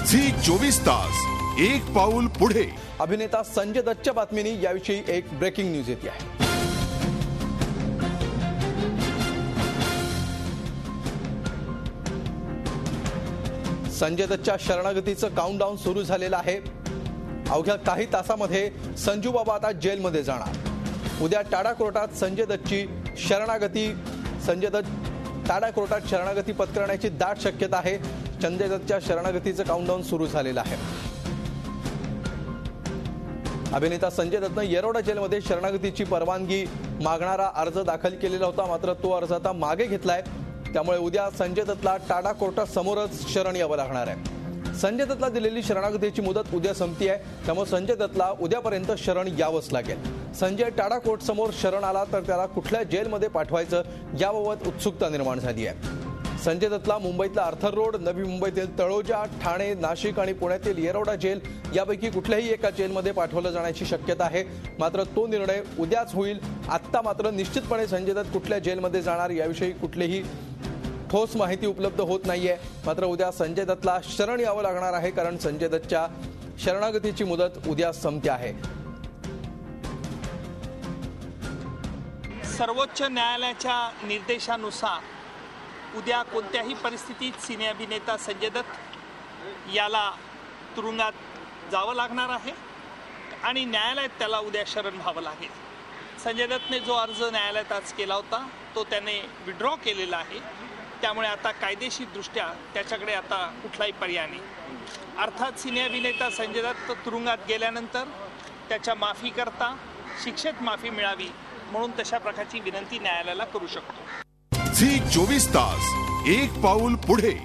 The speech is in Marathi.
झी 24 तास एक पाऊल पुढे। अभिनेता संजय दत्तच्या बातमीने याविषयी एक ब्रेकिंग न्यूज येते आहे। संजय दत्तच्या शरणागतीचं काउंटडाऊन सुरू झालेलं आहे। अवघ्या काही तासामध्ये संजू बाबा आता जेलमध्ये जाणार। उद्या टाडा कोर्टात संजय दत्तची शरणागती टाडा कोर्टात शरणागती पत्करण्याची दाट शक्यता आहे। संजय दत्तच्या शरणागतीचं काउंटडाऊन सुरू झालेलं आहे। अभिनेता संजय दत्तने येरवडा जेलमध्ये शरणागतीची परवानगी मागणारा अर्ज दाखल केलेला होता, मात्र तो अर्ज आता मागे घेतलाय। त्यामुळे उद्या संजय दत्तला टाडा कोर्टासमोरच शरण यावं लागणार आहे। संजय दत्तला दिलेली शरणागतीची मुदत उद्या संपती आहे, त्यामुळे संजय दत्तला उद्यापर्यंत शरण यावंच लागेल। संजय टाडा कोर्ट समोर शरण आला तर त्याला कुठल्या जेलमध्ये पाठवायचं याबाबत उत्सुकता निर्माण झाली आहे। संजय दत्तला मुंबईतला आर्थर रोड, नवी मुंबईतील तळोजा, ठाणे, नाशिक आणि पुण्यातील येरवडा जेल यापैकी कुठल्याही एका जेलमध्ये पाठवलं जाण्याची शक्यता आहे, मात्र तो निर्णय उद्याच होईल। आत्ता मात्र निश्चितपणे संजय दत्त कुठल्या जेलमध्ये जाणार याविषयी कुठलीही ठोस माहिती उपलब्ध होत नाहीये। मात्र उद्या संजय दत्तला शरण यावं लागणार आहे, कारण संजय दत्तच्या शरणागतीची मुदत उद्या संपते आहे। सर्वोच्च न्यायालयाच्या निर्देशानुसार उद्या कोणत्याही परिस्थितीत सिने अभिनेता संजय दत्त याला तुरुंगात जावं लागणार आहे आणि न्यायालयात त्याला उद्या शरण व्हावं लागेल। संजय दत्तने जो अर्ज न्यायालयात आज केला होता तो त्याने विड्रॉ केलेला आहे, त्यामुळे आता कायदेशीरदृष्ट्या त्याच्याकडे आता कुठलाही पर्याय नाही। अर्थात सिने अभिनेता संजय दत्त तुरुंगात गेल्यानंतर त्याच्या माफीकरता शिक्षेत माफी मिळावी म्हणून तशा प्रकारची विनंती न्यायालयाला करू शकतो। झी 24 तास एक पाऊल पुढे।